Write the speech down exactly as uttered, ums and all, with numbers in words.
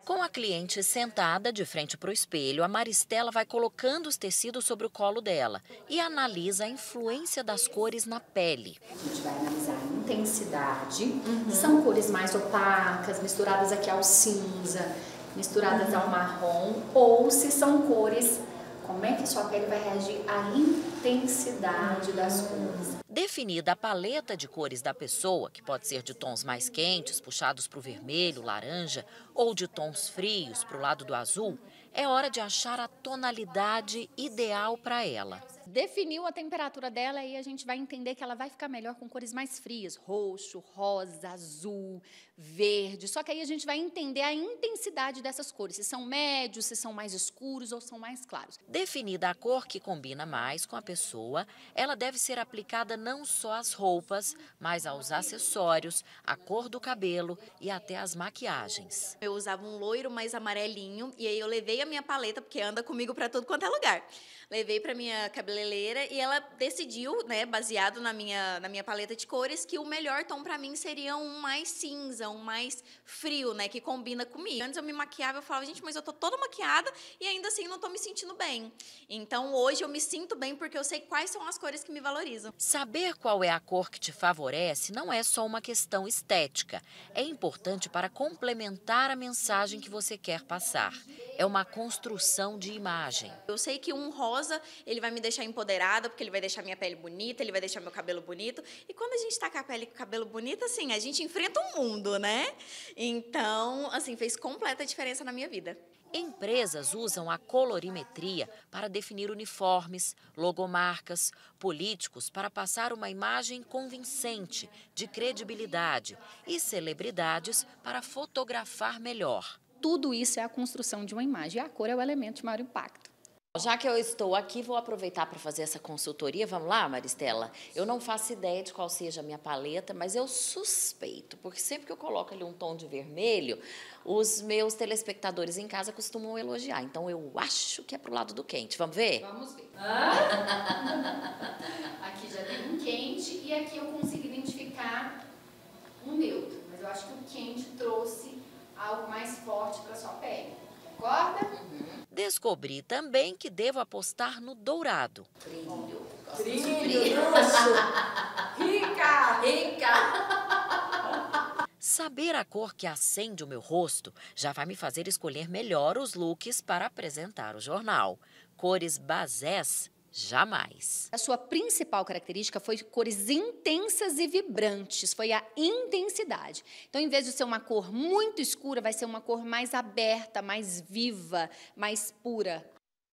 Com a cliente sentada de frente para o espelho, a Maristela vai colocando os tecidos sobre o colo dela e analisa a influência das cores na pele. A gente vai analisar a intensidade, uhum. São cores mais opacas, misturadas aqui ao cinza, misturadas uhum. ao marrom, ou se são cores, como é que a sua pele vai reagir à intensidade uhum. das cores. Definida a paleta de cores da pessoa, que pode ser de tons mais quentes, puxados para o vermelho, laranja, ou de tons frios para o lado do azul, é hora de achar a tonalidade ideal para ela. Definiu a temperatura dela e a gente vai entender que ela vai ficar melhor com cores mais frias, roxo, rosa, azul, verde. Só que aí a gente vai entender a intensidade dessas cores, se são médios, se são mais escuros ou são mais claros. Definida a cor que combina mais com a pessoa, ela deve ser aplicada não só às roupas, mas aos acessórios, a cor do cabelo e até as maquiagens. Eu usava um loiro mais amarelinho e aí eu levei a minha paleta, porque anda comigo para tudo quanto é lugar. Levei para minha cabeleireira e ela decidiu, né, baseado na minha, na minha paleta de cores, que o melhor tom para mim seria um mais cinza, um mais frio, né, que combina comigo. Antes eu me maquiava, eu falava, gente, mas eu tô toda maquiada e ainda assim não tô me sentindo bem. Então hoje eu me sinto bem porque eu sei quais são as cores que me valorizam. Saber qual é a cor que te favorece não é só uma questão estética. É importante para complementar a mensagem que você quer passar. É uma construção de imagem. Eu sei que um rosa, ele vai me deixar empoderada, porque ele vai deixar minha pele bonita, ele vai deixar meu cabelo bonito. E quando a gente tá com a pele e com o cabelo bonito, assim, a gente enfrenta o mundo, né? Então, assim, fez completa diferença na minha vida. Empresas usam a colorimetria para definir uniformes, logomarcas, políticos para passar uma imagem convincente, de credibilidade, e celebridades para fotografar melhor. Tudo isso é a construção de uma imagem, e a cor é o elemento de maior impacto. Já que eu estou aqui, vou aproveitar para fazer essa consultoria. Vamos lá, Maristela? Eu não faço ideia de qual seja a minha paleta, mas eu suspeito, porque sempre que eu coloco ali um tom de vermelho, os meus telespectadores em casa costumam elogiar. Então, eu acho que é pro lado do quente. Vamos ver? Vamos ver. Ah? Aqui já tem um quente e aqui eu consigo identificar um neutro. Mas eu acho que o quente trouxe algo mais forte para sua pele. Concorda? Uhum. Descobri também que devo apostar no dourado. Brilho. Brilho. Rica! Rica! Saber a cor que acende o meu rosto já vai me fazer escolher melhor os looks para apresentar o jornal. Cores basés, jamais. A sua principal característica foi cores intensas e vibrantes, foi a intensidade. Então, em vez de ser uma cor muito escura, vai ser uma cor mais aberta, mais viva, mais pura.